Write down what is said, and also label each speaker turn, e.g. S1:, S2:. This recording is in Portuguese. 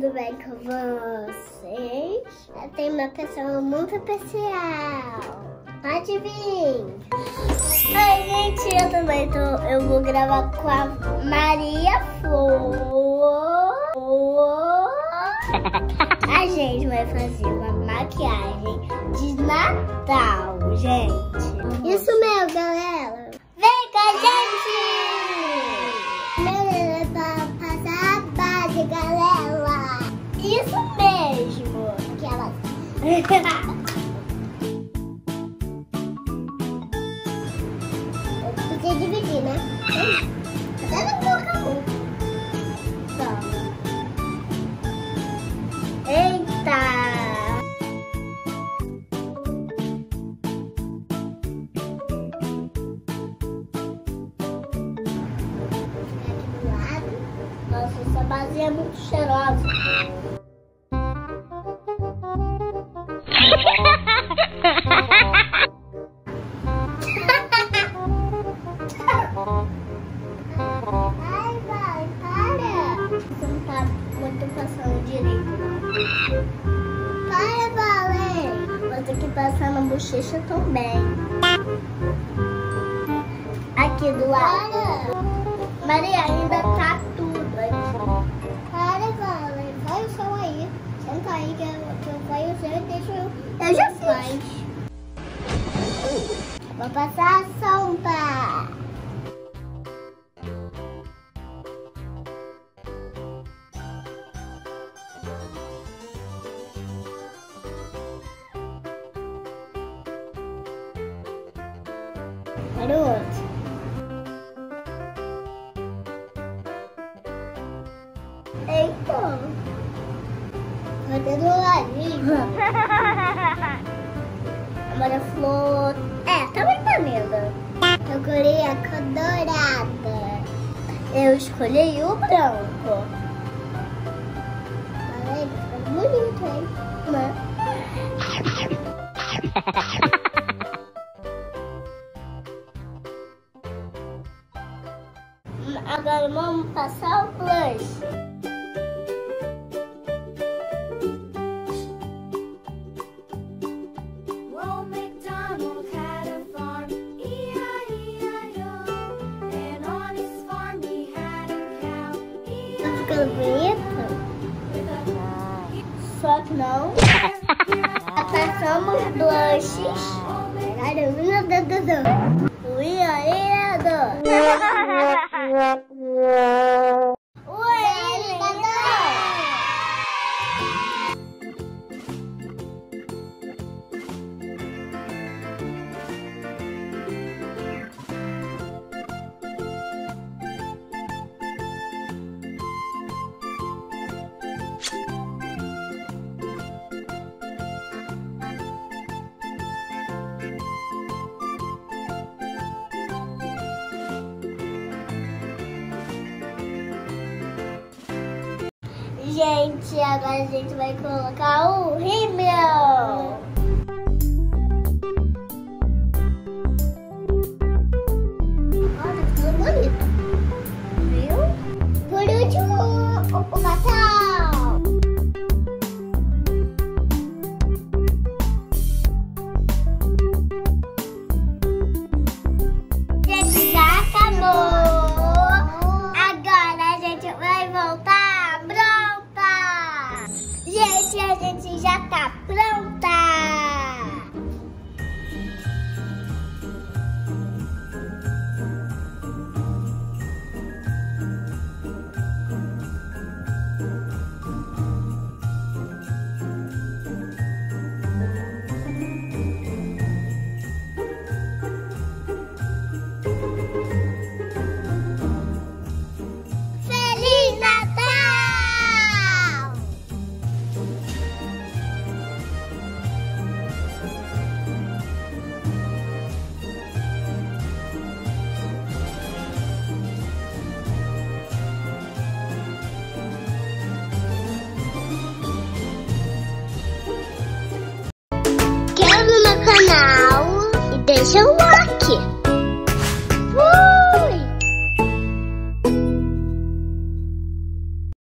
S1: tudo bem com vocês? Eu tenho uma pessoa muito especial. Pode vir. Oi, gente, eu vou gravar com a Maria Flôr. A gente vai fazer uma maquiagem de Natal, gente. Isso mesmo, galera. Vem com a gente! Galera, pra passar a base, galera. Isso mesmo. Aquelas. Eu podia dividir, né? Até na boca um. Toma. Eita! Nossa, essa base é muito cheirosa. Ai, vai, para! Você não tá muito passando direito, não. Para, Valen! Vou ter que passar na bochecha também. Aqui do lado. Maria, ainda tá tudo aqui. Para, Valen. Vai o som aí. Senta aí que eu vai o som e deixa eu... Eu já fiz. Vou passar a sombra. Para o outro. Eita! Vai ter do ladinho. Agora a Flôr. Também tá linda. Eu escolhi a cor dourada. Eu escolhi o branco. Olha, fica bonito, hein? Né? Agora vamos passar o blush. Tá ficando bonito? Só que não. Passamos blushes. Gente, agora a gente vai colocar o rímel. Olha, ficou bonito. Viu? Por último, o Natal. Gente, já acabou. Agora a gente vai voltar. Gente, a gente já tá pronta! Feliz Natal! Canal e deixa um